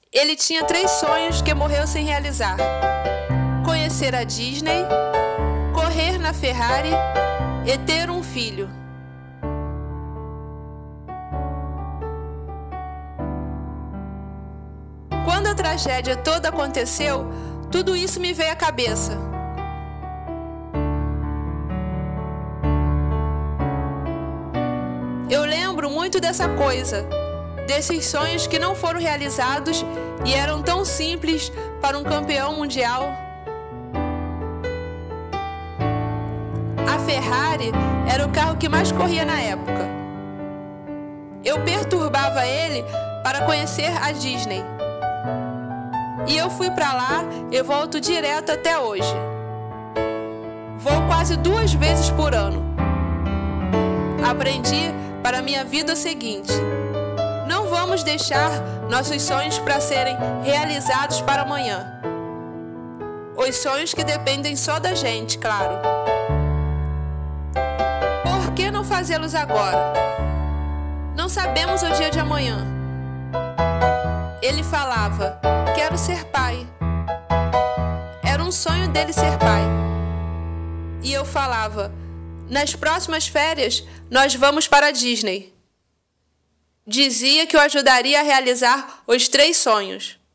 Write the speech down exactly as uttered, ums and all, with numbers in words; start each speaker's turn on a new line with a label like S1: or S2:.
S1: Ele tinha três sonhos que morreu sem realizar: conhecer a Disney, correr na Ferrari e ter um filho. Quando a tragédia toda aconteceu, tudo isso me veio à cabeça. Eu lembro muito dessa coisa, desses sonhos que não foram realizados e eram tão simples para um campeão mundial. A Ferrari era o carro que mais corria na época. Eu perturbava ele para conhecer a Disney. E eu fui para lá e volto direto até hoje. Vou quase duas vezes por ano. Aprendi para minha vida o seguinte: não vamos deixar nossos sonhos para serem realizados para amanhã. Os sonhos que dependem só da gente, claro. Por que não fazê-los agora? Não sabemos o dia de amanhã. Ele falava: quero ser pai. Era um sonho dele ser pai. E eu falava: nas próximas férias, nós vamos para a Disney. Dizia que eu ajudaria a realizar os três sonhos.